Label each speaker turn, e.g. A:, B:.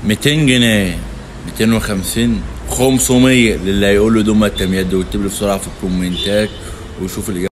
A: 200 جنيه، 250، 500 للي هيقول له دوم التمييز ده، ويكتب لي بسرعه في الكومنتات ويشوف الاجابه.